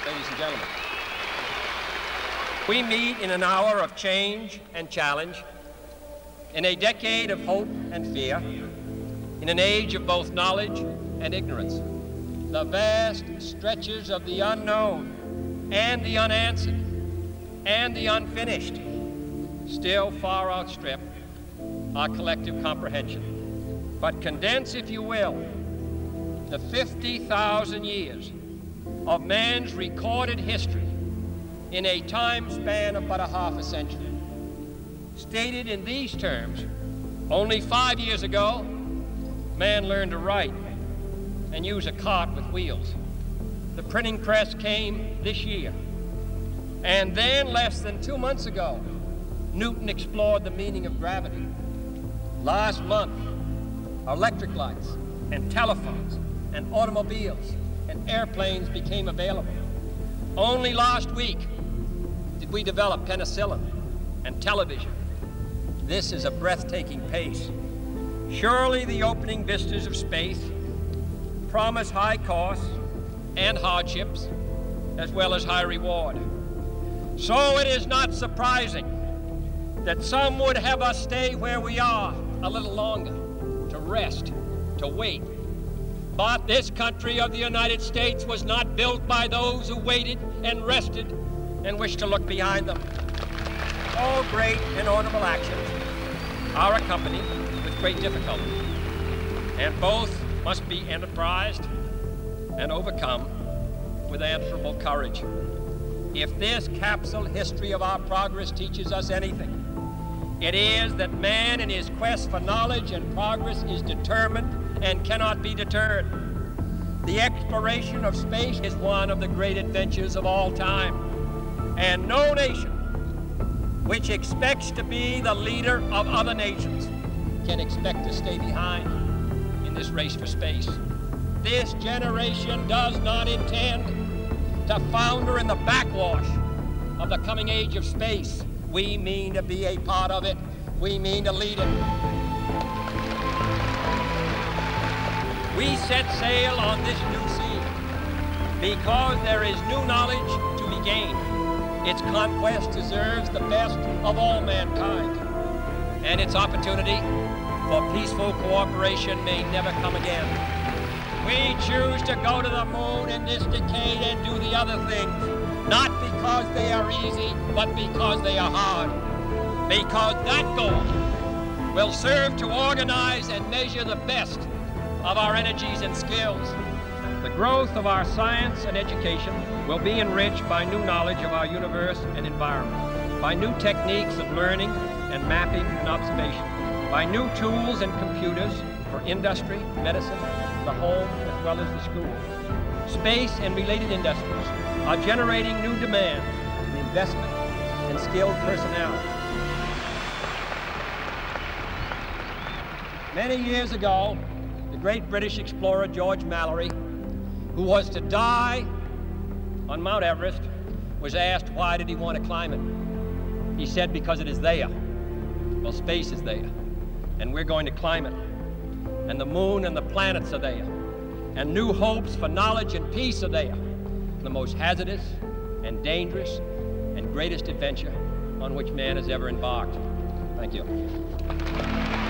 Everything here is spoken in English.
ladies and gentlemen. We meet in an hour of change and challenge, in a decade of hope and fear, in an age of both knowledge and ignorance. The vast stretches of the unknown and the unanswered and the unfinished still far outstrip our collective comprehension. But condense, if you will, the 50,000 years of man's recorded history in a time span of but a half a century. Stated in these terms, only 5 years ago, man learned to write and use a cart with wheels. The printing press came this year. And then, less than 2 months ago, Newton explored the meaning of gravity. Last month, electric lights and telephones and automobiles and airplanes became available. Only last week did we develop penicillin and television. This is a breathtaking pace. Surely the opening vistas of space promise high costs and hardships, as well as high reward. So it is not surprising that some would have us stay where we are a little longer, to rest, to wait. But this country of the United States was not built by those who waited and rested and wished to look behind them. All great and honorable actions are accompanied with great difficulty, and both must be enterprised and overcome with answerable courage. If this capsule history of our progress teaches us anything, it is that man in his quest for knowledge and progress is determined and cannot be deterred. The exploration of space is one of the great adventures of all time, and no nation which expects to be the leader of other nations can expect to stay behind in this race for space. This generation does not intend to founder in the backwash of the coming age of space. We mean to be a part of it. We mean to lead it. We set sail on this new sea because there is new knowledge to be gained. Its conquest deserves the best of all mankind, and its opportunity for peaceful cooperation may never come again. We choose to go to the moon in this decade and do the other things, not because they are easy, but because they are hard. Because that goal will serve to organize and measure the best of our energies and skills. The growth of our science and education will be enriched by new knowledge of our universe and environment, by new techniques of learning and mapping and observation, by new tools and computers for industry, medicine, the home, as well as the school. Space and related industries are generating new demands in investment and skilled personnel. Many years ago, the great British explorer George Mallory, who was to die on Mount Everest, was asked why did he want to climb it. He said, because it is there. Well, space is there, and we're going to climb it. And the moon and the planets are there, and new hopes for knowledge and peace are there. The most hazardous and dangerous and greatest adventure on which man has ever embarked. Thank you.